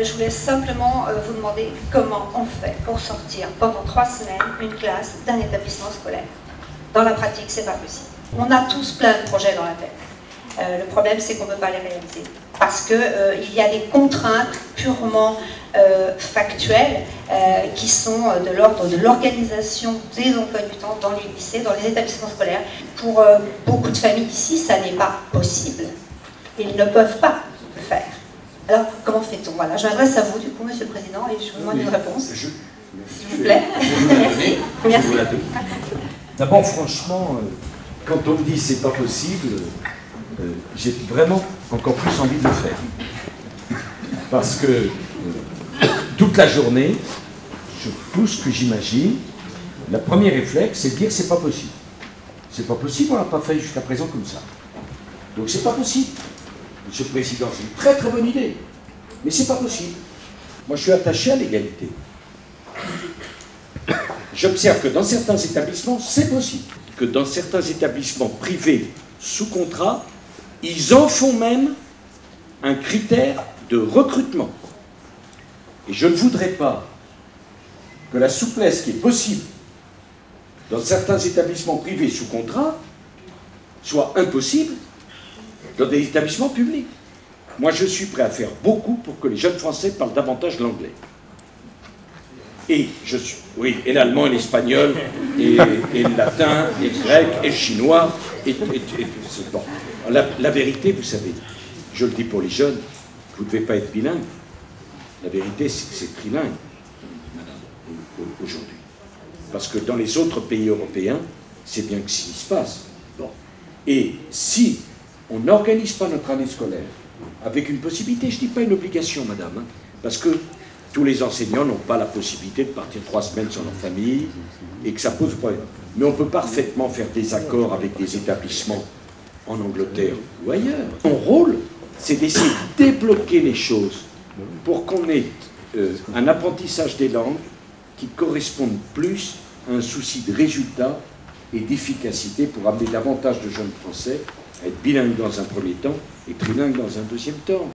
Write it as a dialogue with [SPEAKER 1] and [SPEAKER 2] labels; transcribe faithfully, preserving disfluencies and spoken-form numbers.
[SPEAKER 1] je voulais simplement euh, vous demander comment on fait pour sortir pendant trois semaines une classe d'un établissement scolaire. Dans la pratique, c'est pas possible. On a tous plein de projets dans la tête. Euh, le problème, c'est qu'on ne peut pas les réaliser. Parce qu'il euh, y a des contraintes purement euh, factuelles euh, qui sont de l'ordre de l'organisation des emplois du temps dans les lycées, dans les établissements scolaires. Pour euh, beaucoup de familles ici, ça n'est pas possible. Ils ne peuvent pas le faire. Alors, comment fait-on? Voilà, je m'adresse à vous, du coup, Monsieur le Président, et je vous demande oui, une réponse. S'il vous plaît. Merci. Merci.
[SPEAKER 2] D'abord, franchement, euh, quand on me dit c'est pas possible, euh, j'ai vraiment encore plus envie de le faire. Parce que euh, toute la journée, je, tout ce que j'imagine, le premier réflexe, c'est de dire c'est pas possible. C'est pas possible, on l'a pas fait jusqu'à présent comme ça. Donc c'est pas possible. Monsieur le Président, c'est une très très bonne idée. Mais c'est pas possible. Moi, je suis attaché à l'égalité. J'observe que dans certains établissements, c'est possible. Que dans certains établissements privés sous contrat, ils en font même un critère de recrutement. Et je ne voudrais pas que la souplesse qui est possible dans certains établissements privés sous contrat soit impossible dans des établissements publics. Moi, je suis prêt à faire beaucoup pour que les jeunes Français parlent davantage l'anglais. Et je suis, oui, et l'allemand, et l'espagnol, et, et le latin, et le grec, et le chinois, et, et, et, et bon. La, la vérité, vous savez, je le dis pour les jeunes, vous ne devez pas être bilingue. La vérité, c'est que c'est trilingue, madame, aujourd'hui. Parce que dans les autres pays européens, c'est bien que ce qui se passe. Bon. Et si on n'organise pas notre année scolaire avec une possibilité, je ne dis pas une obligation, madame, hein, parce que tous les enseignants n'ont pas la possibilité de partir trois semaines sans leur famille et que ça pose problème. Mais on peut parfaitement faire des accords avec des établissements en Angleterre ou ailleurs. Mon rôle, c'est d'essayer de débloquer les choses pour qu'on ait euh, un apprentissage des langues qui corresponde plus à un souci de résultat et d'efficacité pour amener davantage de jeunes Français à être bilingues dans un premier temps et trilingues dans un deuxième temps.